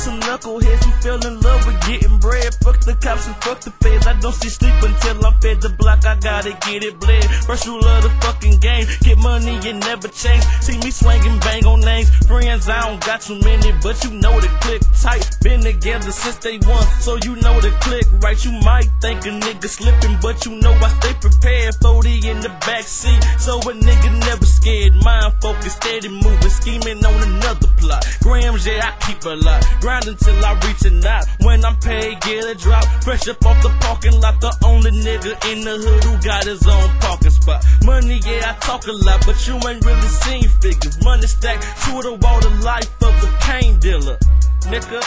some knuckleheads who fell in love with getting bread. Fuck the cops and fuck the feds. I don't see sleep until I'm fed the block. I gotta get it bled. First rule of the fucking game, get money and never change. See me swinging bang on names. Friends, I don't got too many, but you know the click tight. Been together since day one, so you know the click right. You might think a nigga slipping, but you know I stay prepared. 40 in the backseat, so a nigga never scared. Mind focused, steady moving, scheming on another plot. Grams, yeah, I keep a lot. Grind until I reach a knot. When I'm paid, get a drop. Fresh up off the parking lot, the only nigga in the hood who got his own parking spot. Money, yeah, I talk a lot, but you ain't really seen figures. Money stacked to the wall, the life of a cane dealer. Nigga,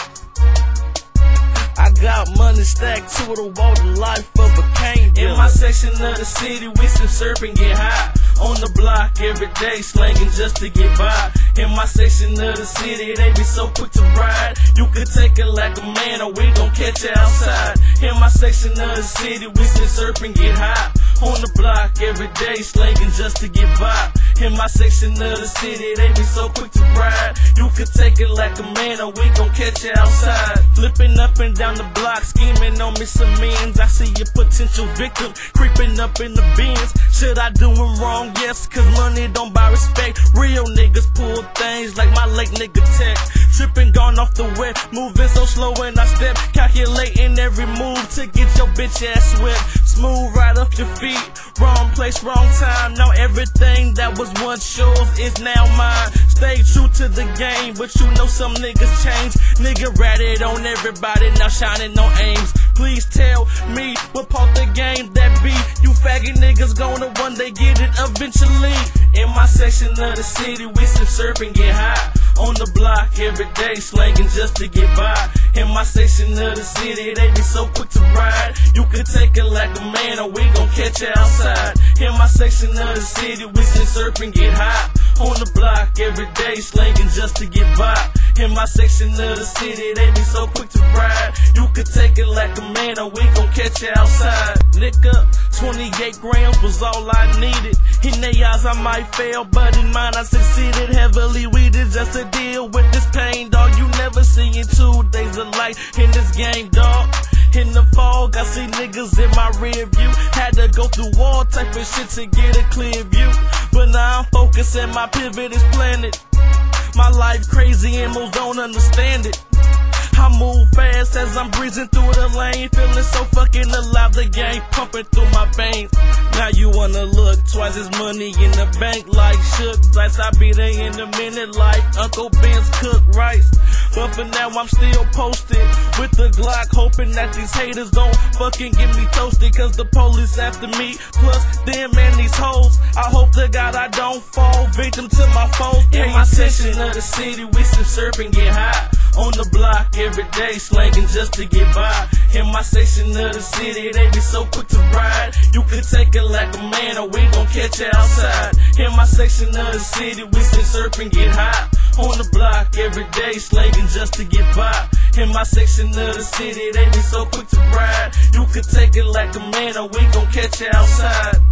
I got money stacked to the wall, the life of a cane dealer. In my section of the city, we some surf and get high. On the block every day, slanging just to get by. In my section of the city, they be so quick to ride. You could take it like a man, or we gon' catch you outside. In my section of the city, we some surf and get high. On the block every day, slanging just to get by. In my section of the city, they be so quick to ride. You could take it like a man, or we gon' catch you outside. Flipping up and down the block, scheming on me some means. I see a potential victim creeping up in the bins. Should I do him wrong? Yes, cause money don't buy respect. Real niggas pull things like my late nigga Tech. Tripping, gone off the wet, moving so slow when I step. Calculating every move to get your bitch ass whipped. Smooth right off your feet, wrong place, wrong time. Now everything that was once yours is now mine. Stay true to the game, but you know some niggas change. Nigga ratted on everybody, now shining on aims. Please tell me what part the game that be. You faggot niggas gonna one day get it eventually. In my section of the city, we some surf and get high. On the block every day, slanging just to get by. In my section of the city, they be so quick to ride. You could take it like a man, or we gon' catch you outside. In my section of the city, we some surf and get high. On the block every day, slanging just to get by. In my section of the city, they be so quick to ride. You could take it like a man, or we gon' catch you outside. Lick up, 28 grams was all I needed. In their eyes I might fail, but in mine I succeeded. Heavily weeded just to deal with this pain, dog. You never seen 2 days of light in this game, dog. In the fog, I see niggas in my rear view. Had to go through all type of shit to get a clear view. But now I'm focused and my pivot is planted. My life crazy and most don't understand it. I move fast as I'm breezing through the lane, feeling so fucking alive, the game pumping through my veins. Now you wanna look twice, as money in the bank like shook dice. I be there in a minute like Uncle Ben's cooked rice. But for now I'm still posted with the Glock, hoping that these haters don't fucking get me toasted. Cause the police after me, plus them and these hoes. I hope to God I don't fall victim to my foes. In my section of the city, we some surf and get high. On the block every day, slanging just to get by. In my section of the city, they be so quick to ride. You could take it like a man, or we gon' catch you outside. In my section of the city, we some surf and get high. On the block every day, slanging just to get by. In my section of the city, they be so quick to ride. You could take it like a man, or we gon' catch you outside.